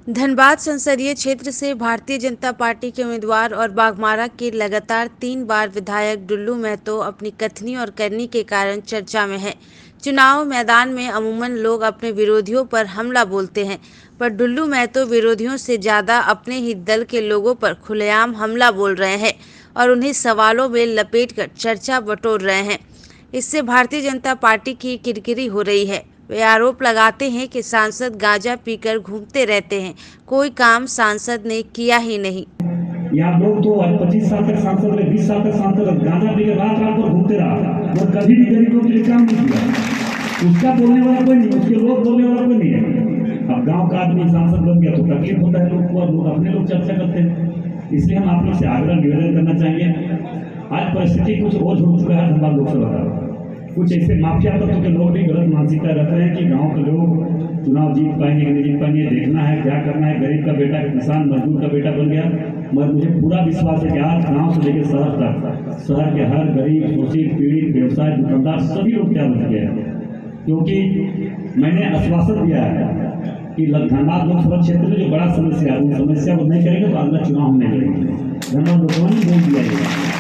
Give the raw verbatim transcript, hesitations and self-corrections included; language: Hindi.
धनबाद संसदीय क्षेत्र से भारतीय जनता पार्टी के उम्मीदवार और बाघमारा के लगातार तीन बार विधायक डुल्लू महतो अपनी कथनी और करनी के कारण चर्चा में है। चुनाव मैदान में अमूमन लोग अपने विरोधियों पर हमला बोलते हैं, पर डुल्लू महतो विरोधियों से ज़्यादा अपने ही दल के लोगों पर खुलेआम हमला बोल रहे हैं और उन्हें सवालों में लपेटकर चर्चा बटोर रहे हैं। इससे भारतीय जनता पार्टी की किरकिरी हो रही है। वे आरोप लगाते हैं कि सांसद गांजा पीकर घूमते रहते हैं, कोई काम सांसद ने किया ही नहीं। यहाँ लोग तो पच्चीस साल तक सांसद रहे, बीस साल तक सांसद गांजा पीकर रात रात भर घूमते रहा और कभी भी गरीबों के लिए काम नहीं किया। उसका बोलने वाला कोई नहीं, उसके लोग बोलने वाला कोई नहीं है। अब गांव का आदमी सांसद बन गया तो तकलीफ होता है लोग को, और लोग अपने लोग चर्चा करते हैं। इसलिए हम आप लोग से आग्रह निवेदन करना चाहेंगे, आज परिस्थिति कुछ और हो चुका है। धनबाद लोकसभा का कुछ ऐसे माफिया तत्व के लोग भी गलत मानसिकता रख रहे हैं कि गांव के लोग चुनाव जीत पाएंगे कि नहीं जीत पाएंगे, देखना है क्या करना है। गरीब का बेटा किसान मजदूर का बेटा बन गया, मगर मुझे पूरा विश्वास है कि आज गांव से लेकर शहर तक शहर के हर गरीब शोषित पीड़ित व्यवसाय दुकानदार सभी लोग क्या बच गए हैं, क्योंकि मैंने आश्वासन दिया है कि धनबाद लोकसभा क्षेत्र में जो बड़ा समस्या है उस समस्या को नहीं करेंगे तो अगला चुनाव हम नहीं करेंगे। धनबाद लोकसभा ने बोल दिया है।